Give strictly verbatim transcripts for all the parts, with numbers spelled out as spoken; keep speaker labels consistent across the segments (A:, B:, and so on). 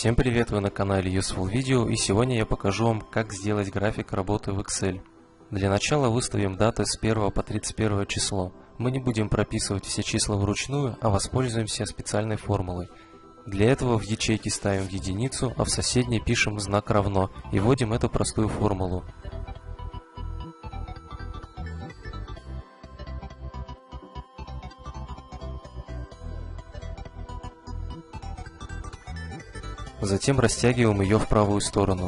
A: Всем привет, вы на канале Useful Video, и сегодня я покажу вам, как сделать график работы в Excel. Для начала выставим даты с первого по тридцать первое число. Мы не будем прописывать все числа вручную, а воспользуемся специальной формулой. Для этого в ячейке ставим единицу, а в соседней пишем знак равно и вводим эту простую формулу. Затем растягиваем ее в правую сторону.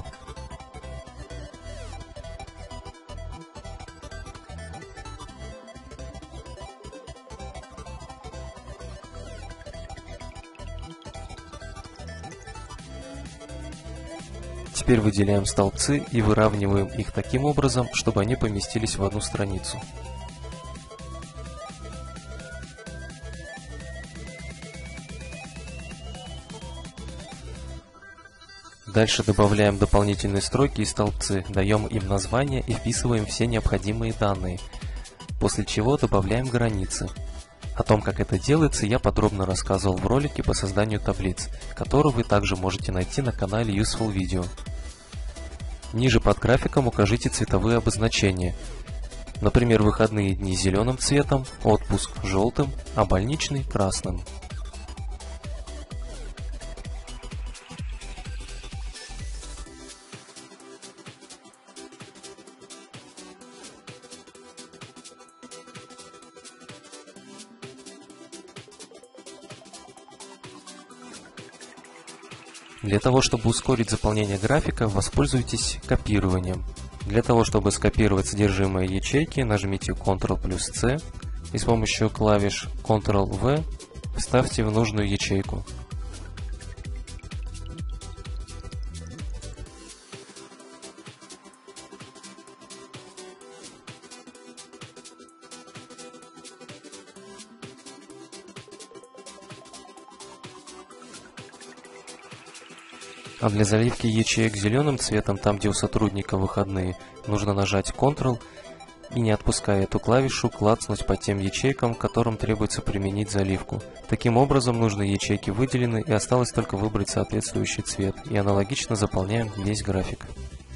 A: Теперь выделяем столбцы и выравниваем их таким образом, чтобы они поместились в одну страницу. Дальше добавляем дополнительные строки и столбцы, даем им название и вписываем все необходимые данные, после чего добавляем границы. О том, как это делается, я подробно рассказывал в ролике по созданию таблиц, который вы также можете найти на канале Useful Video. Ниже под графиком укажите цветовые обозначения. Например, выходные дни зеленым цветом, отпуск желтым, а больничный красным. Для того, чтобы ускорить заполнение графика, воспользуйтесь копированием. Для того, чтобы скопировать содержимое ячейки, нажмите контрол плюс C и с помощью клавиш контрол вэ вставьте в нужную ячейку. А для заливки ячеек зеленым цветом, там где у сотрудника выходные, нужно нажать контрол и, не отпуская эту клавишу, клацнуть по тем ячейкам, которым требуется применить заливку. Таким образом, нужные ячейки выделены и осталось только выбрать соответствующий цвет, и аналогично заполняем весь график.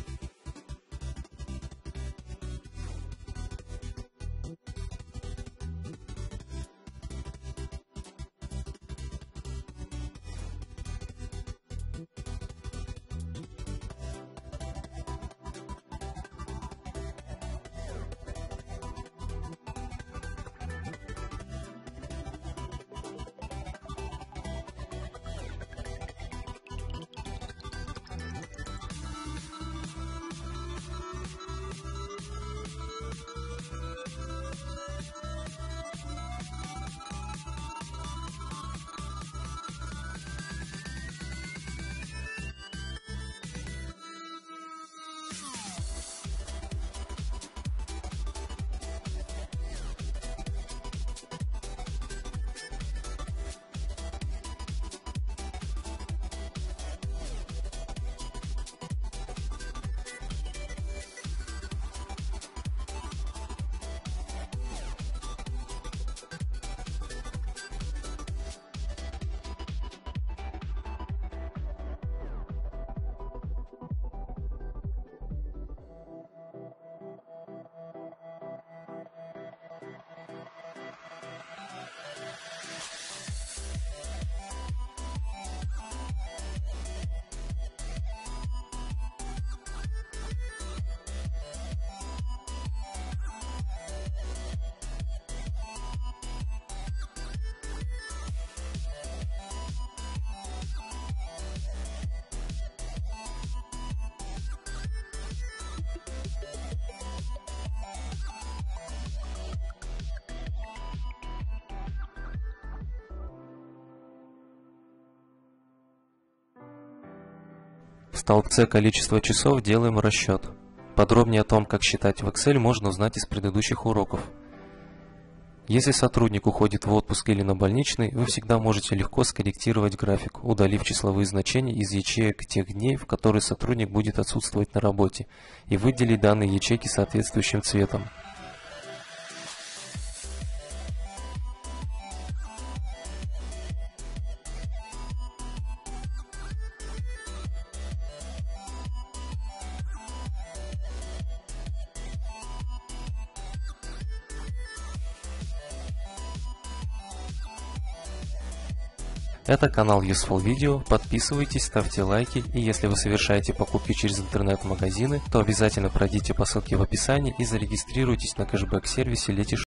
A: В столбце количество часов делаем расчет. Подробнее о том, как считать в Excel, можно узнать из предыдущих уроков. Если сотрудник уходит в отпуск или на больничный, вы всегда можете легко скорректировать график, удалив числовые значения из ячеек тех дней, в которые сотрудник будет отсутствовать на работе, и выделить данные ячейки соответствующим цветом. Это канал Useful Video, подписывайтесь, ставьте лайки, и если вы совершаете покупки через интернет-магазины, то обязательно пройдите по ссылке в описании и зарегистрируйтесь на кэшбэк-сервисе Letyshops.